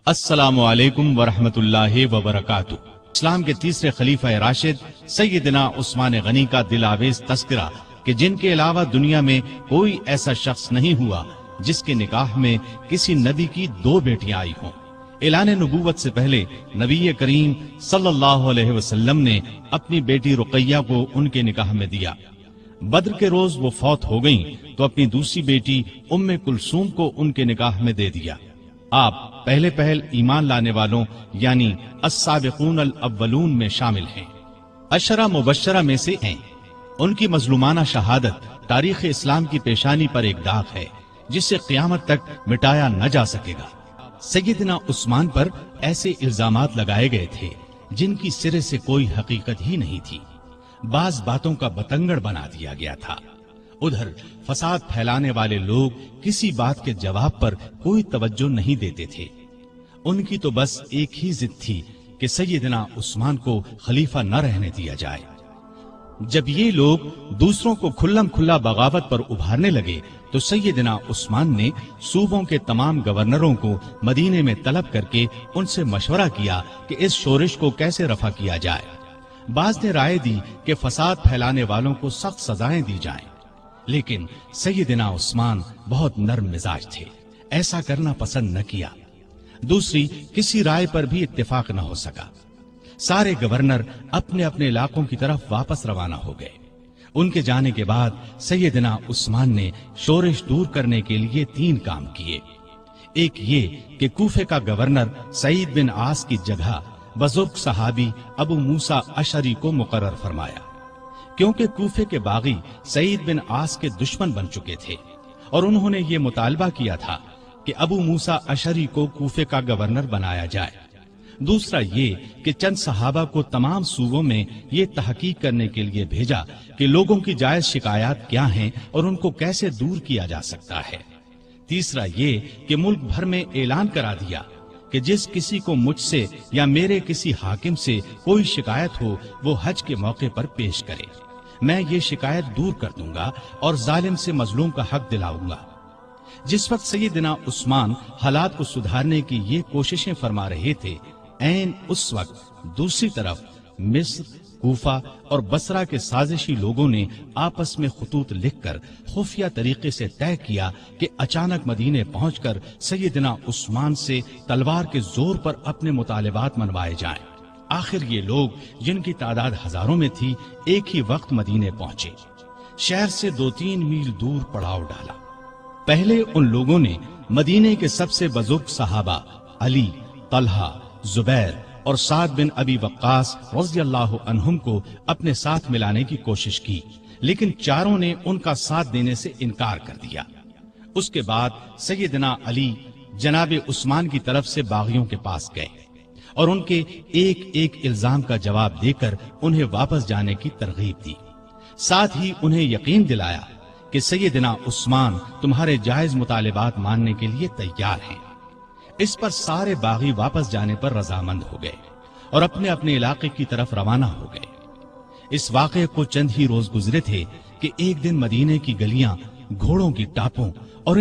السلام علیکم ورحمۃ اللہ وبرکاتہ۔ اسلام کے تیسرے خلیفہ راشد سیدنا عثمان غنی کا دل آویز تذکرہ کہ جن کے علاوہ دنیا میں کوئی ایسا شخص نہیں ہوا جس کے نکاح میں کسی نبی کی 2 بیٹیاں آئی ہوں۔ اعلان نبوت سے پہلے نبی کریم صلی اللہ علیہ وسلم نے اپنی بیٹی رقیہ کو ان کے نکاح میں دیا۔ بدر کے روز وہ فوت ہو گئیں تو اپنی دوسری بیٹی ام کلثوم کو ان کے نکاح میں دے دیا۔ آپ پہلے ایمان لانے والوں یعنی السابقون الاولون میں شامل ہیں، عشرہ مبشرہ میں سے ہیں۔ ان کی مظلومانہ شہادت تاریخ اسلام کی پیشانی پر ایک داغ ہے جسے قیامت تک مٹایا نہ جا سکے گا۔ سیدنا عثمان پر ایسے الزامات لگائے گئے تھے جن کی سرے سے کوئی حقیقت ہی نہیں تھی، بعض باتوں کا بتنگڑ بنا دیا گیا تھا۔ ادھر فساد پھیلانے والے لوگ کسی بات کے جواب پر کوئی توجہ نہیں دیتے تھے۔ ان کی تو بس ایک ہی ضد تھی کہ سیدنا عثمان کو خلیفہ نہ رہنے دیا جائے۔ جب یہ لوگ دوسروں کو کھلم کھلا بغاوت پر ابھارنے لگے تو سیدنا عثمان نے صوبوں کے تمام گورنروں کو مدینے میں طلب کر کے ان سے مشورہ کیا کہ اس شورش کو کیسے رفع کیا جائے۔ بعض نے رائے دی کہ فساد پھیلانے والوں کو سخت سزائیں دی جائیں، لیکن سیدنا عثمان بہت نرم مزاج تھے، ایسا کرنا پسند نہ کیا۔ دوسری کسی رائے پر بھی اتفاق نہ ہو سکا۔ سارے گورنر اپنے اپنے علاقوں کی طرف واپس روانہ ہو گئے۔ ان کے جانے کے بعد سیدنا عثمان نے شورش دور کرنے کے لیے 3 کام کیے۔ ایک یہ کہ کوفے کا گورنر سعید بن عاص کی جگہ بزرگ صحابی ابو موسیٰ اشعری کو مقرر فرمایا، کیونکہ کوفے کے باغی سعید بن عاص کے دشمن بن چکے تھے اور انہوں نے یہ مطالبہ کیا تھا کہ ابو موسیٰ اشعری کو کوفے کا گورنر بنایا جائے۔ دوسرا یہ کہ چند صحابہ کو تمام صوبوں میں یہ تحقیق کرنے کے لیے بھیجا کہ لوگوں کی جائز شکایات کیا ہیں اور ان کو کیسے دور کیا جا سکتا ہے۔ تیسرا یہ کہ ملک بھر میں اعلان کرا دیا کہ جس کسی کو مجھ سے یا میرے کسی حاکم سے کوئی شکایت ہو وہ حج کے موقع پر پیش کرے، میں یہ شکایت دور کر دوں گا اور ظالم سے مظلوم کا حق دلاؤں گا۔ جس وقت سیدنا عثمان حالات کو سدھارنے کی یہ کوششیں فرما رہے تھے، عین اس وقت دوسری طرف مصر، کوفہ اور بصرہ کے سازشی لوگوں نے آپس میں خطوط لکھ کر خفیہ طریقے سے طے کیا کہ اچانک مدینے پہنچ کر سیدنا عثمان سے تلوار کے زور پر اپنے مطالبات منوائے جائیں۔ آخر یہ لوگ جن کی تعداد ہزاروں میں تھی ایک ہی وقت مدینے پہنچے۔ شہر سے 2-3 میل دور پڑاؤ ڈالا۔ پہلے ان لوگوں نے مدینے کے سب سے بزرگ صحابہ علی، طلحہ، زبیر اور سعد بن ابی وقاص رضی اللہ عنہم کو اپنے ساتھ ملانے کی کوشش کی، لیکن چاروں نے ان کا ساتھ دینے سے انکار کر دیا۔ اس کے بعد سیدنا علی جناب عثمان کی طرف سے باغیوں کے پاس گئے اور ان کے ایک ایک الزام کا جواب دے کر انہیں واپس جانے کی ترغیب دی، ساتھ ہی انہیں یقین دلایا کہ سیدنا عثمان تمہارے جائز مطالبات ماننے کے لیے تیار ہیں۔ اس پر سارے باغی واپس جانے پر رضامند ہو گئے اور اپنے اپنے علاقے کی طرف روانہ ہو گئے۔ اس واقعے کو چند ہی روز گزرے تھے کہ ایک دن مدینے کی گلیاں گھوڑوں کی ٹاپوں اور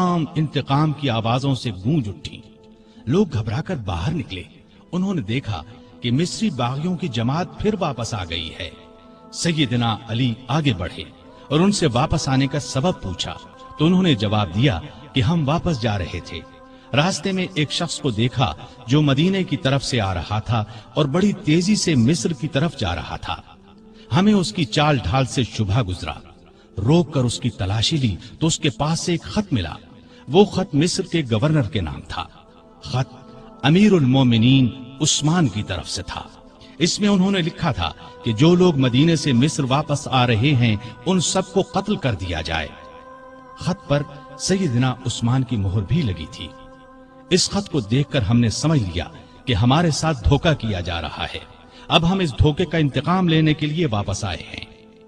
انتقام کی آوازوں سے گونج اٹھی۔ لوگ گھبرا کر باہر نکلے۔ انہوں نے دیکھا کہ مصری باغیوں کی جماعت پھر واپس آ گئی ہے۔ سیدنا علی آگے بڑھے اور ان سے واپس آنے کا سبب پوچھا تو انہوں نے جواب دیا کہ ہم واپس جا رہے تھے، راستے میں ایک شخص کو دیکھا جو مدینے کی طرف سے آ رہا تھا اور بڑی تیزی سے مصر کی طرف جا رہا تھا۔ ہمیں اس کی چال ڈھال سے شبہ گزرا، روک کر اس کی تلاشی لی تو اس کے پاس سے ایک خط ملا۔ وہ خط مصر کے گورنر کے نام تھا۔ خط امیر المومنین عثمان کی طرف سے تھا۔ اس میں انہوں نے لکھا تھا کہ جو لوگ مدینے سے مصر واپس آ رہے ہیں ان سب کو قتل کر دیا جائے۔ خط پر سیدنا عثمان کی مہر بھی لگی تھی۔ اس خط کو دیکھ کر ہم نے سمجھ لیا کہ ہمارے ساتھ دھوکہ کیا جا رہا ہے، اب ہم اس دھوکے کا انتقام لینے کے لیے واپس آئے ہیں۔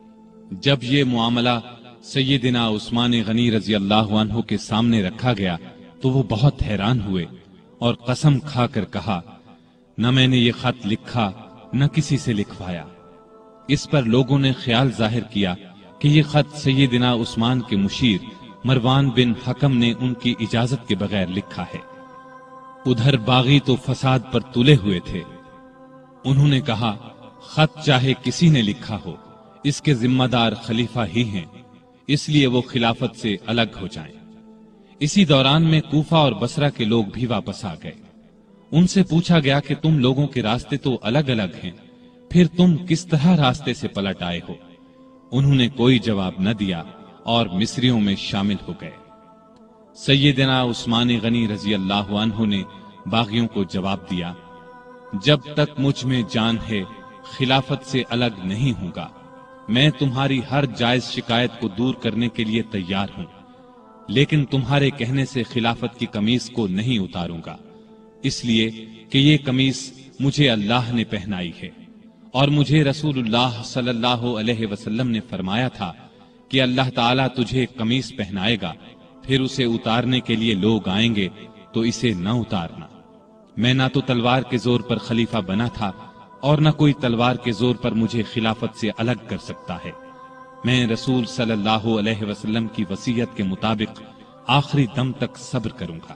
جب یہ معاملہ سیدنا عثمان غنی رضی اللہ عنہ کے سامنے رکھا گیا تو وہ بہت حیران ہوئے اور قسم کھا کر کہا، نہ میں نے یہ خط لکھا نہ کسی سے لکھوایا۔ اس پر لوگوں نے خیال ظاہر کیا کہ یہ خط سیدنا عثمان کے مشیر مروان بن حکم نے ان کی اجازت کے بغیر لکھا ہے۔ ادھر باغی تو فساد پر تلے ہوئے تھے۔ انہوں نے کہا خط چاہے کسی نے لکھا ہو، اس کے ذمہ دار خلیفہ ہی ہیں، اس لیے وہ خلافت سے الگ ہو جائیں۔ اسی دوران میں کوفہ اور بصرہ کے لوگ بھی واپس آ گئے۔ ان سے پوچھا گیا کہ تم لوگوں کے راستے تو الگ الگ ہیں، پھر تم کس طرح راستے سے پلٹ آئے ہو؟ انہوں نے کوئی جواب نہ دیا اور مصریوں میں شامل ہو گئے۔ سیدنا عثمان غنی رضی اللہ عنہ نے باغیوں کو جواب دیا، جب تک مجھ میں جان ہے خلافت سے الگ نہیں ہوں گا۔ میں تمہاری ہر جائز شکایت کو دور کرنے کے لیے تیار ہوں، لیکن تمہارے کہنے سے خلافت کی قمیص کو نہیں اتاروں گا، اس لیے کہ یہ قمیص مجھے اللہ نے پہنائی ہے، اور مجھے رسول اللہ صلی اللہ علیہ وسلم نے فرمایا تھا کہ اللہ تعالیٰ تجھے قمیص پہنائے گا، پھر اسے اتارنے کے لیے لوگ آئیں گے تو اسے نہ اتارنا۔ میں نہ تو تلوار کے زور پر خلیفہ بنا تھا اور نہ کوئی تلوار کے زور پر مجھے خلافت سے الگ کر سکتا ہے۔ میں رسول صلی اللہ علیہ وسلم کی وصیت کے مطابق آخری دم تک صبر کروں گا۔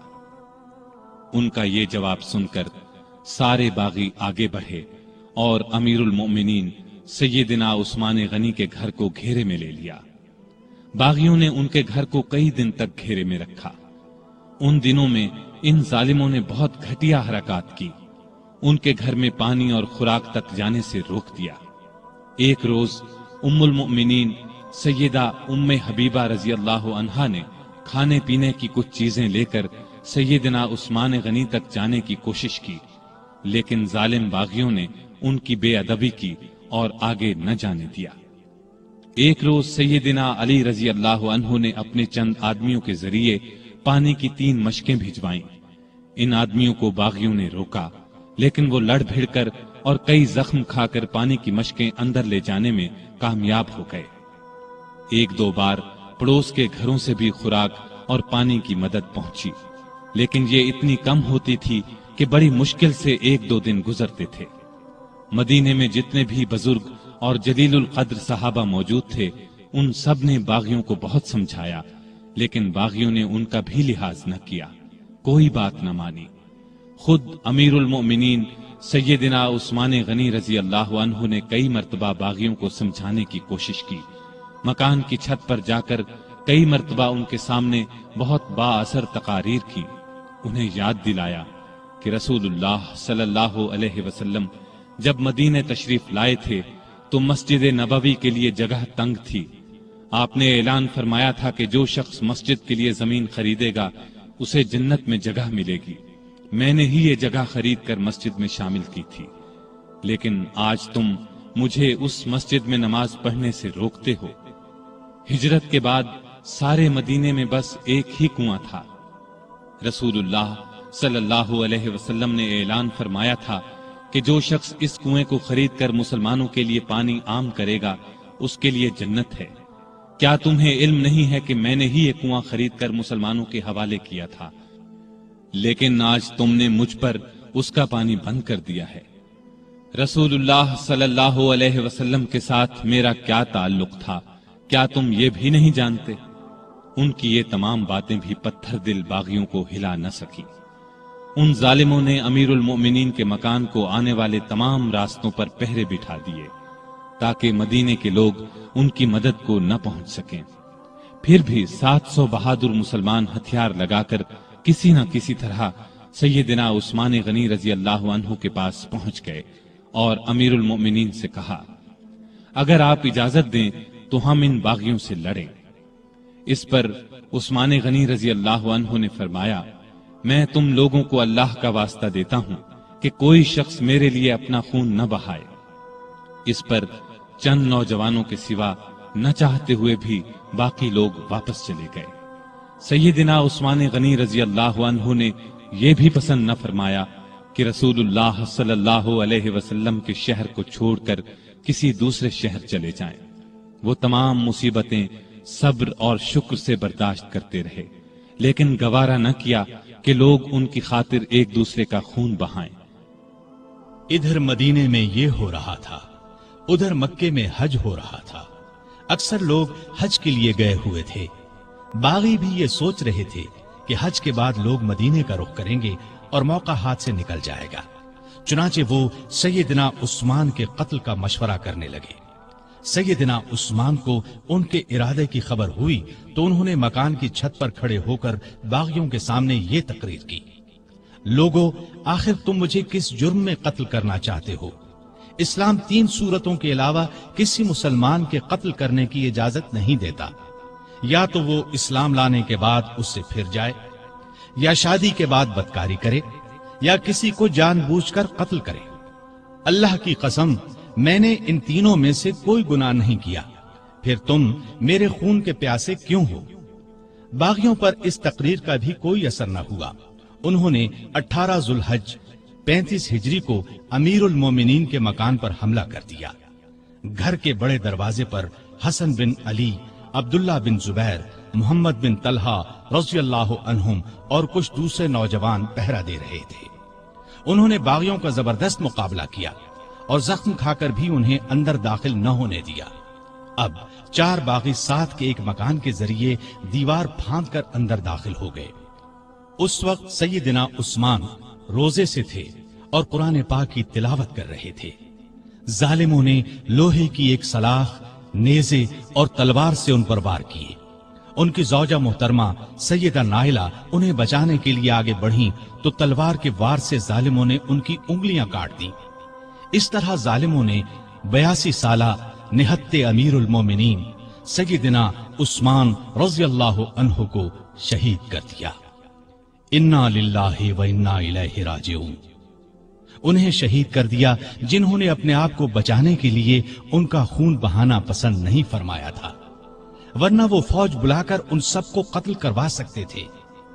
ان کا یہ جواب سن کر سارے باغی آگے بڑھے اور امیر المؤمنین سیدنا عثمان غنی کے گھر کو گھیرے میں لے لیا۔ باغیوں نے ان کے گھر کو کئی دن تک گھیرے میں رکھا۔ ان دنوں میں ان ظالموں نے بہت گھٹیا حرکات کی، ان کے گھر میں پانی اور خوراک تک جانے سے روک دیا۔ ایک روز ام المؤمنین سیدہ ام حبیبہ رضی اللہ عنہا نے کھانے پینے کی کچھ چیزیں لے کر سیدنا عثمان غنی تک جانے کی کوشش کی، لیکن ظالم باغیوں نے ان کی بے ادبی کی اور آگے نہ جانے دیا۔ ایک روز سیدنا علی رضی اللہ عنہ نے اپنے چند آدمیوں کے ذریعے پانی کی 3 مشکیں بھجوائیں۔ ان آدمیوں کو باغیوں نے روکا، لیکن وہ لڑ بھڑ کر اور کئی زخم کھا کر پانی کی مشکیں اندر لے جانے میں کامیاب ہو گئے۔ 1-2 بار پڑوس کے گھروں سے بھی خوراک اور پانی کی مدد پہنچی، لیکن یہ اتنی کم ہوتی تھی کہ بڑی مشکل سے 1-2 دن گزرتے تھے۔ مدینے میں جتنے بھی بزرگ اور جلیل القدر صحابہ موجود تھے، ان سب نے باغیوں کو بہت سمجھایا، لیکن باغیوں نے ان کا بھی لحاظ نہ کیا، کوئی بات نہ مانی۔ خود امیر المؤمنین سیدنا عثمان غنی رضی اللہ عنہ نے کئی مرتبہ باغیوں کو سمجھانے کی کوشش کی، مکان کی چھت پر جا کر کئی مرتبہ ان کے سامنے بہت با اثر تقاریر کی، انہیں یاد دلایا کہ رسول اللہ صلی اللہ علیہ وسلم جب مدینہ تشریف لائے تھے تو مسجد نبوی کے لیے جگہ تنگ تھی۔ آپ نے اعلان فرمایا تھا کہ جو شخص مسجد کے لیے زمین خریدے گا اسے جنت میں جگہ ملے گی۔ میں نے ہی یہ جگہ خرید کر مسجد میں شامل کی تھی، لیکن آج تم مجھے اس مسجد میں نماز پڑھنے سے روکتے ہو۔ ہجرت کے بعد سارے مدینے میں بس ایک ہی کنواں تھا۔ رسول اللہ صلی اللہ علیہ وسلم نے اعلان فرمایا تھا کہ جو شخص اس کنویں کو خرید کر مسلمانوں کے لیے پانی عام کرے گا اس کے لیے جنت ہے۔ کیا تمہیں علم نہیں ہے کہ میں نے ہی یہ کنواں خرید کر مسلمانوں کے حوالے کیا تھا، لیکن آج تم نے مجھ پر اس کا پانی بند کر دیا ہے۔ رسول اللہ صلی اللہ علیہ وسلم کے ساتھ میرا کیا تعلق تھا، کیا تم یہ بھی نہیں جانتے؟ ان کی یہ تمام باتیں بھی پتھر دل باغیوں کو ہلا نہ سکی۔ ان ظالموں نے امیر المؤمنین کے مکان کو آنے والے تمام راستوں پر پہرے بٹھا دیے تاکہ مدینے کے لوگ ان کی مدد کو نہ پہنچ سکیں۔ پھر بھی 700 بہادر مسلمان ہتھیار لگا کر کسی نہ کسی طرح سیدنا عثمان غنی رضی اللہ عنہ کے پاس پہنچ گئے اور امیر المؤمنین سے کہا، اگر آپ اجازت دیں تو ہم ان باغیوں سے لڑیں۔ اس پر عثمان غنی رضی اللہ عنہ نے فرمایا، میں تم لوگوں کو اللہ کا واسطہ دیتا ہوں کہ کوئی شخص میرے لیے اپنا خون نہ بہائے۔ اس پر چند نوجوانوں کے سوا نہ چاہتے ہوئے بھی باقی لوگ واپس چلے گئے۔ سیدنا عثمان غنی رضی اللہ عنہ نے یہ بھی پسند نہ فرمایا کہ رسول اللہ صلی اللہ علیہ وسلم کے شہر کو چھوڑ کر کسی دوسرے شہر چلے جائیں۔ وہ تمام مصیبتیں صبر اور شکر سے برداشت کرتے رہے، لیکن گوارا نہ کیا کہ لوگ ان کی خاطر ایک دوسرے کا خون بہائیں۔ ادھر مدینے میں یہ ہو رہا تھا، ادھر مکے میں حج ہو رہا تھا۔ اکثر لوگ حج کے لیے گئے ہوئے تھے۔ باغی بھی یہ سوچ رہے تھے کہ حج کے بعد لوگ مدینے کا رخ کریں گے اور موقع ہاتھ سے نکل جائے گا۔ چنانچہ وہ سیدنا عثمان کے قتل کا مشورہ کرنے لگے۔ سیدنا عثمان کو ان کے ارادے کی خبر ہوئی تو انہوں نے مکان کی چھت پر کھڑے ہو کر باغیوں کے سامنے یہ تقریر کی: لوگو، آخر تم مجھے کس جرم میں قتل کرنا چاہتے ہو؟ اسلام 3 صورتوں کے علاوہ کسی مسلمان کے قتل کرنے کی اجازت نہیں دیتا۔ یا تو وہ اسلام لانے کے بعد اس سے پھر جائے، یا شادی کے بعد بدکاری کرے، یا کسی کو جان بوجھ کر قتل کرے۔ اللہ کی قسم، میں نے ان تینوں میں سے کوئی گناہ نہیں کیا، پھر تم میرے خون کے پیاسے کیوں ہو؟ باغیوں پر اس تقریر کا بھی کوئی اثر نہ ہوا۔ انہوں نے 18 ذوالحج 35 ہجری کو امیر المومنین کے مکان پر حملہ کر دیا۔ گھر کے بڑے دروازے پر حسن بن علی، عبداللہ بن زبیر، محمد بن طلحہ رضی اللہ عنہم اور کچھ دوسرے نوجوان پہرا دے رہے تھے۔ انہوں نے باغیوں کا زبردست مقابلہ کیا اور زخم کھا کر بھی انہیں اندر داخل نہ ہونے دیا۔ اب 4 باغی ساتھ کے ایک مکان کے ذریعے دیوار پھاند کر اندر داخل ہو گئے۔ اس وقت سیدنا عثمان روزے سے تھے اور قرآن پاک کی تلاوت کر رہے تھے۔ ظالموں نے لوہے کی ایک سلاخ، نیزے اور تلوار سے ان پر وار کیے۔ ان کی زوجہ محترمہ سیدہ نائلہ انہیں بچانے کے لیے آگے بڑھیں تو تلوار کے وار سے ظالموں نے ان کی انگلیاں کاٹ دیں۔ اس طرح ظالموں نے 82 سالہ نہتے امیر المومنین سیدنا عثمان رضی اللہ عنہ کو شہید کر دیا۔ انا للہ و انا الیہ راجعون۔ انہیں شہید کر دیا جنہوں نے اپنے آپ کو بچانے کے لیے ان کا خون بہانا پسند نہیں فرمایا تھا، ورنہ وہ فوج بلا کر ان سب کو قتل کروا سکتے تھے۔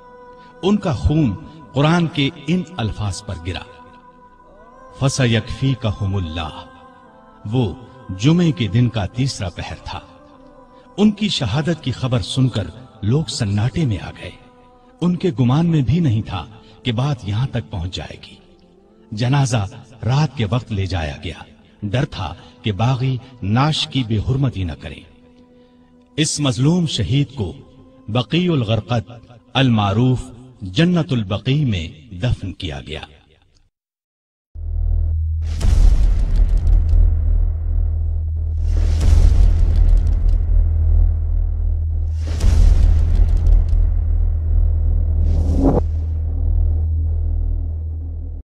ان کا خون قرآن کے ان الفاظ پر گرا: فَسَيَكْفِيكَهُمُ اللَّهُ۔ وہ جمعے کے دن کا تیسرا پہر تھا۔ ان کی شہادت کی خبر سن کر لوگ سناٹے میں آ گئے۔ ان کے گمان میں بھی نہیں تھا کہ بات یہاں تک پہنچ جائے گی۔ جنازہ رات کے وقت لے جایا گیا، ڈر تھا کہ باغی ناش کی بے حرمتی نہ کریں۔ اس مظلوم شہید کو بقیع الغرقد المعروف جنت البقیع میں دفن کیا گیا۔